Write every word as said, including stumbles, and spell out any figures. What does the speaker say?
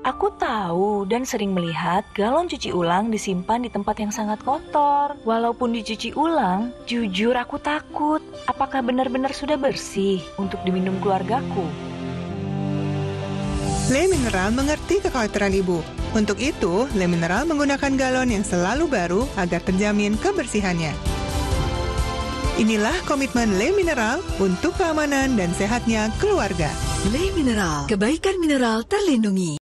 Aku tahu dan sering melihat galon cuci ulang disimpan di tempat yang sangat kotor. Walaupun dicuci ulang, jujur aku takut. Apakah benar-benar sudah bersih untuk diminum keluargaku? Le Mineral mengerti kekhawatiran ibu. Untuk itu, Le Mineral menggunakan galon yang selalu baru agar terjamin kebersihannya. Inilah komitmen Le Mineral untuk keamanan dan sehatnya keluarga. Le Mineral, kebaikan mineral terlindungi.